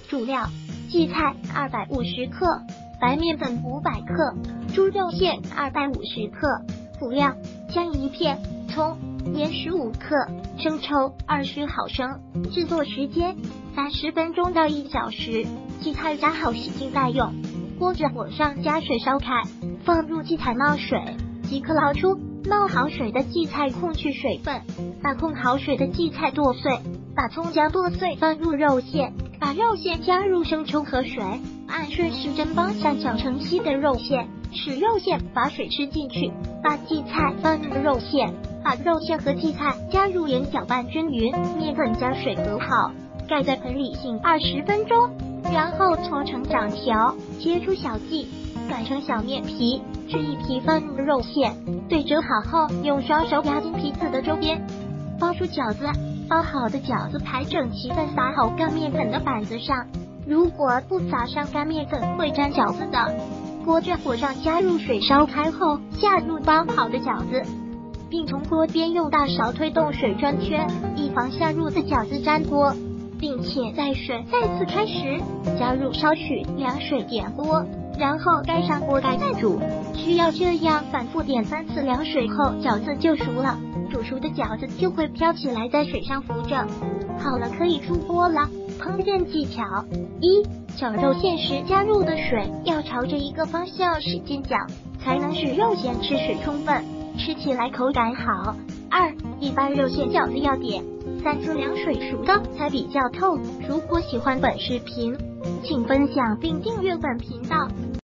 主料：荠菜250克，白面粉500克，猪肉馅250克。辅料：姜1片，葱、盐15克，生抽20毫升。制作时间：30分钟到1小时。荠菜夹好洗净待用。锅子火上加水烧开，放入荠菜冒水，即可捞出。冒好水的荠菜控去水分，把控好水的荠菜剁碎，把葱姜剁碎放入肉馅，把肉馅加入生抽和水，按顺时针方向搅成稀的肉馅，使肉馅把水吃进去，把荠菜放入肉馅，把肉馅和荠菜加入盐搅拌均匀，面粉将水隔好，盖在盆里醒20分钟，然后搓成长条，切出小剂，擀成小面皮，制一皮放入肉馅，对折好后用双手压进皮子的周边，包出饺子。包好的饺子排整齐地撒好干面粉的板子上，如果不撒上干面粉会粘饺子的。锅在火上加入水烧开后，下入包好的饺子，并从锅边用大勺推动水转圈，以防下入的饺子粘锅，并且在水再次开时，加入少许凉水点锅，然后盖上锅盖再煮。需要这样反复点3次凉水后，饺子就熟了。煮熟的饺子就会飘起来，在水上浮着。好了，可以出锅了。烹饪技巧：1. 搅肉馅时加入的水要朝着一个方向使劲搅，才能使肉馅吃水充分，吃起来口感好。2. 一般肉馅饺子要点3次凉水熟的才比较透。如果喜欢本视频，请分享并订阅本频道。